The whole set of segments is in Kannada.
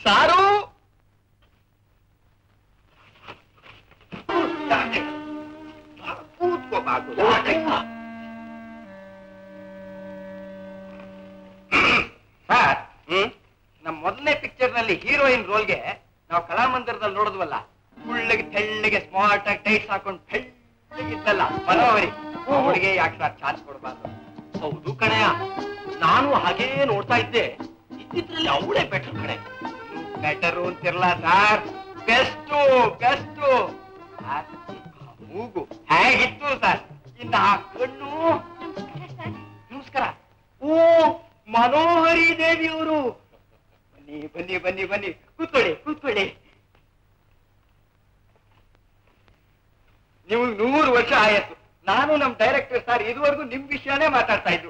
ಸಾರು ಕೂತ್ಕೋಬಾರ್ದು. ಸರ್, ನಮ್ಮ ಮೊದಲನೇ ಪಿಕ್ಚರ್ ನಲ್ಲಿ ಹೀರೋಯಿನ್ ರೋಲ್ಗೆ ನಾವು ಕಲಾಮಂದಿರದಲ್ಲಿ ನೋಡಿದ್ವಲ್ಲ, ಉಳ್ಳಗೆ ತೆಳ್ಳಗೆ ಸ್ಮಾರ್ಟ್ ಆಗಿ ಟೈಟ್ಸ್ ಹಾಕೊಂಡು ಬೆಳ್ಳಗಿದ್ದಲ್ಲ ಮನೋಹರಿ, ಅವಳಿಗೆ ಯಾಕೆ ಸರ್ ಚಾನ್ಸ್ ಕೊಡಬಾರ್ದು? ಹೌದು ಕಣಯ್ಯ, ನಾನು ಹಾಗೇ ನೋಡ್ತಾ ಇದ್ದೆ. ಇದ್ರಲ್ಲಿ ಅವಳೇ ಬೆಟರ್ ಕಣೆ. ಬೆಟರು ಅಂತಿರಲ್ಲ ಸರ್, ಬೆಸ್ಟು ಬೆಸ್ಟು. ಮೂಗು ಹೇಗಿತ್ತು ಸರ್, ಇನ್ನ ಆ ಕಣ್ಣು. ನಮಸ್ಕಾರ. ಓ, ಮನೋಹರಿ ದೇವಿಯವರು. ಬನ್ನಿ ಬನ್ನಿ ಬನ್ನಿ ಬನ್ನಿ, ಕೂತ್ಕೊಳ್ಳಿ ಕೂತ್ಕೊಳ್ಳಿ. ನೀವು 100 ವರ್ಷ ಆಯತ್ತು. ನಾನು ನಮ್ ಡೈರೆಕ್ಟರ್ ಸರ್ ಇದುವರೆಗೂ ನಿಮ್ ವಿಷಯನೇ ಮಾತಾಡ್ತಾ ಇದ್ರು.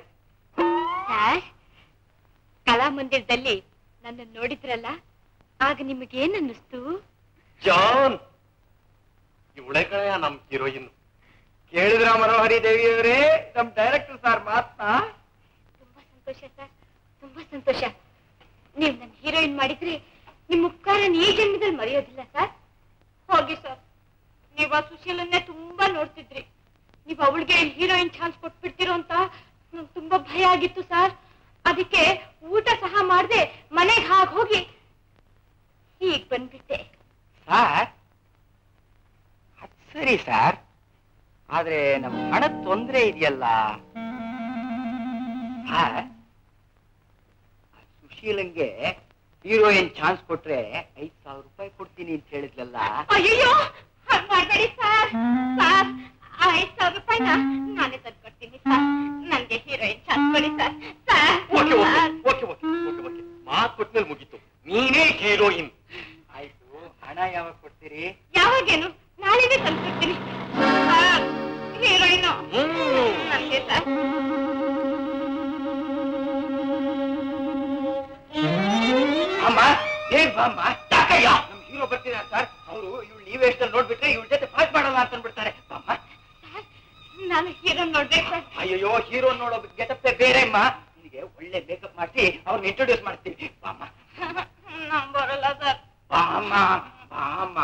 ಕಲಾಮಂದಿರದಲ್ಲಿ ನನ್ನ ನೋಡಿದ್ರಲ್ಲ, ಆಗ ನಿಮಗೇನ್ ಅನ್ನಿಸ್ತು? ಜಾನ್, ಇವಳೆ ಕಣಯ್ಯ ನಮ್ ಹೀರೋಯಿನ್. ಕೇಳಿದ್ರ ಮನೋಹರಿ ದೇವಿಯವರೇ ನಮ್ ಡೈರೆಕ್ಟರ್ ಸರ್ ಮಾತ್ನಾ? ತುಂಬಾ ಸಂತೋಷ ಸರ್, ತುಂಬಾ ಸಂತೋಷ. ನೀವು ನನ್ನ ಹೀರೋಯಿನ್ ಮಾಡಿದ್ರೆ ನಿಮ್ ಉಪಕಾರನ ಈ ಜನ್ಮದಲ್ಲಿ ಮರೆಯೋದಿಲ್ಲ ಸರ್. ಹೋಗಿ ಸರ್, ನೀವು ಆ ಸುಶೀಲನ್ನೇ ತುಂಬಾ ನೋಡ್ತಿದ್ರಿ. ನೀವು ಅವಳಿಗೆ ಹೀರೋಯಿನ್ ಚಾನ್ಸ್ ಕೊಟ್ಬಿಡ್ತೀರೋ ಅಂತ ನಂಗೆ ತುಂಬಾ ಭಯ ಆಗಿತ್ತು ಸರ್. ಅದಕ್ಕೆ ಊಟ ಸಹ ಮಾಡದೆ ಮನೆಗೆ ಹೋಗಿ ಈಗ ಬಂದ್ಬಿಟ್ಟೆ. ಸರ್ ಅದ್ ಸರಿ ಸರ್, ಆದ್ರೆ ನಮ್ ಹಣದ ತೊಂದ್ರೆ ಇದೆಯಲ್ಲ. ಸುಶೀಲಂಗೆ ಹೀರೋಯಿನ್ ಚಾನ್ಸ್ ಕೊಟ್ರೆ 5,000 ರೂಪಾಯಿ ಕೊಡ್ತೀನಿ ಅಂತ ಹೇಳಿದ್ಲಲ್ಲ. ಅಯ್ಯೋ ಮಾಡಬೇಡಿ ಸರ್. ಸರ್, 5,000 ರೂಪಾಯಿನ ನಾನೇ ತಂದ್ಕೊಡ್ತೀನಿ ಸರ್. ನನ್ಗೆ ಹೀರೋಯಿನ್ ಚಾನ್ಸ್ ಕೊಡಿ ಸರ್. ಮಾತು ಕೊಟ್ಮೇಲೆ ಮುಗೀತು, ನೀನೇ ಹೀರೋಯಿನ್. ಆಯ್ತು, ಹಣ ಯಾವಾಗ ಕೊಡ್ತೀರಿ? ಯಾವಾಗೇನು, ನಾಳೆನೇ ತಂದ್ಕೊಡ್ತೀನಿ ಸರ್. ಹೀರೋಯಿನ್ ನನಗೆ ಸರ್. ಅಮ್ಮ, ಏನ್ ಬಾಮ್ಮ, ಯಾಕಯ್ಯ? ನಮ್ ಹೀರೋ ಬರ್ತಿದ್ದಾರೆ ಸರ್. ಅವರು ಇವಳು ನೀವೇಷ್ಟಲ್ಲಿ ನೋಡ್ಬಿಟ್ರೆ ಇವಳ ಜೊತೆ ಪಾಸ್ ಮಾಡಲ್ಲ ಅಂತ ಅಂದ್ಬಿಡ್ತಾರೆ. ಬಾಮ್ಮ. ನಾನು ಹೀರೋ ನೋಡ್ಬೇಕು ಸರ್. ಅಯ್ಯೋ, ಹೀರೋ ನೋಡೋ ಗೆಟಪ್ಪೆ ಬೇರೆ ಅಮ್ಮ. ನಿನಗೆ ಒಳ್ಳೆ ಮೇಕಪ್ ಮಾಡಿಸಿ ಅವ್ರನ್ನ ಇಂಟ್ರೊಡ್ಯೂಸ್ ಮಾಡ್ತೀವಿ. ಬಾಮ್ಮ. ನಾನ್ ಬರಲ್ಲ ಸರ್. ಬಾಮ್ಮ ಬಾಮ್ಮ.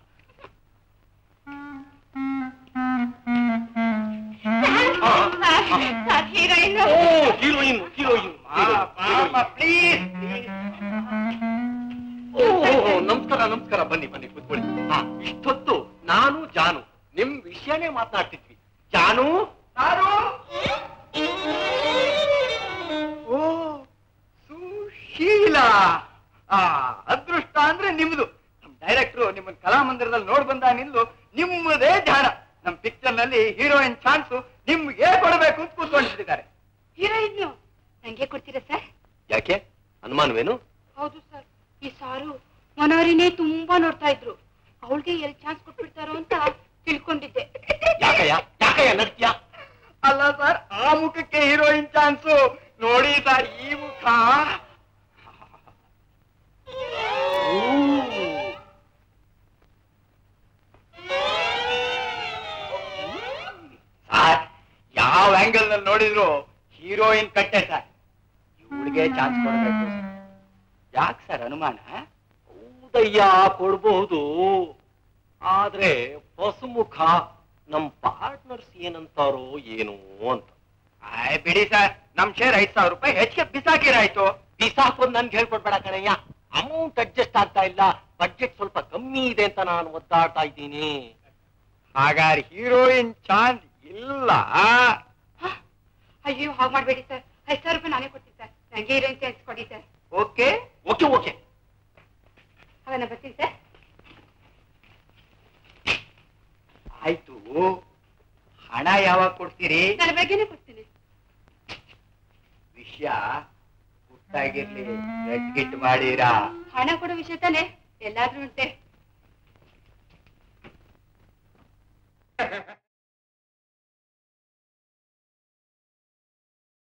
Sir, heroine heroine heroine please. ನಮಸ್ಕಾರ ನಮಸ್ಕಾರ, ಬನ್ನಿ ಬನ್ನಿ ಕೂತ್ಕೊಳ್ಳಿ. ಇಷ್ಟೊತ್ತು ನಾನು ಜಾನು ನಿಮ್ ವಿಷಯನೇ ಮಾತನಾಡ್ತಿದ್ವಿ. ಜಾನು, ಓ ಸುಶೀಲ, ಅದೃಷ್ಟ ಅಂದ್ರೆ ನಿಮ್ದು. ನಮ್ ಡೈರೆಕ್ಟ್ರು ನಿಮ್ಮನ್ನ ಕಲಾಮಂದಿರದಲ್ಲಿ ನೋಡ್ ಬಂದಾನಿಂದಲೂ ನಿಮ್ಮದೇ ಧ್ಯಾನ. ನಮ್ ಪಿಕ್ಚರ್ ನಲ್ಲಿ ಹೀರೋಯಿನ್ ಚಾನ್ಸ್ ನಿಮ್ಗೆ ಕೊಡಬೇಕು ಅಂತ ಕೂತ್ಕೊಂಡಿದ್ದಾರೆ. ಹೀರೋಯಿನ್ ನಂಗೆ ಕೊಡ್ತೀರಾ ಸರ್? ಯಾಕೆ, ಅನುಮಾನವೇನು? ಹೌದು ಸರ್, ಈ ಸಾರು ಮನೋಹರಿನೇ ತುಂಬಾ ನೋಡ್ತಾ ಇದ್ರು. ಅವಳಿಗೆ ಎಲ್ಲಿ ಚಾನ್ಸ್ ಕೊಟ್ಬಿಡ್ತಾರೋ ಅಂತ ತಿಳ್ಕೊಂಡಿದ್ದೆ. ಯಾಕಯ್ಯ ನಡ್ತೀಯ? ಅಲ್ಲ ಸರ್, ಆ ಮುಖಕ್ಕೆ ಹೀರೋಯಿನ್ ಚಾನ್ಸು ನೋಡಿ ಸರ್. ಈ ಮುಖ ಸರ್, ಯಾವ ಆಂಗಲ್ ನಲ್ಲಿ ನೋಡಿದ್ರು ಹೀರೋಯಿನ್ ಕಟ್ಟೆ ಸರ್. ಇವಳಿಗೆ ಚಾನ್ಸ್ ಕೊಡಬೇಕು. ಯಾಕೆ ಸರ್ ಅನುಮಾನ? ಹೌದಯ್ಯ, ಕೊಡ್ಬಹುದು. ಆದ್ರೆ ಪಸುಮುಖ ನಮ್ ಪಾರ್ಟ್ನರ್ಸ್ ಏನಂತಾರೋ ಏನೋ ಅಂತ. ಬಿಡಿ ಸರ್, ನಮ್ ಶೇರ್ 5,000 ರೂಪಾಯಿ ಹೆಚ್ಚಿಗೆ ಬಿಸಾಕಿರಾಯ್ತು. ಬಿಸಾಕೋದ್ ನನ್ಗೆ ಹೇಳ್ಕೊಡ್ಬೇಡ ಕಣಯ್ಯ. ಅಮೌಂಟ್ ಅಡ್ಜಸ್ಟ್ ಆಗ್ತಾ ಇಲ್ಲ, ಬಡ್ಜೆಟ್ ಸ್ವಲ್ಪ ಕಮ್ಮಿ ಇದೆ ಅಂತ ನಾನು ಒದ್ದಾಡ್ತಾ ಇದ್ದೀನಿ. ಹಾಗಾದ್ರೆ ಹೀರೋಯಿನ್ ಚಾನ್ಸ್ ಇಲ್ಲ. ಅಯ್ಯೋ, ಹಾಗೆ ಮಾಡ್ಬೇಡಿ ಸರ್. 5,000 ರೂಪಾಯಿ ನಾನೇ ಕೊಡ್ತೀನಿ ಸರ್. ನಂಗೆ ಹೀರೋಯಿನ್ ಚಾನ್ಸ್ ಕೊಡಿ ಸರ್. ಓಕೆ ಓಕೆ ಓಕೆ, ಅವನ್ನ ಬರ್ತೀನಿ ಸರ್. ಆಯ್ತು, ಹಣ ಯಾವಾಗ ಕೊಡ್ತೀರಿ? ನನ್ನ ಬಗ್ಗೆನೇ ಕೊಡ್ತೀನಿ. ವಿಷಯ ಗುಟ್ಟಾಗಿರ್ಲಿ, ಗಿಟ್ ಮಾಡೀರಾ? ಹಣ ಕೊಡೋ ವಿಷಯ ತಾನೆ ಎಲ್ಲಾದ್ರೂ ಉಂಟೆ.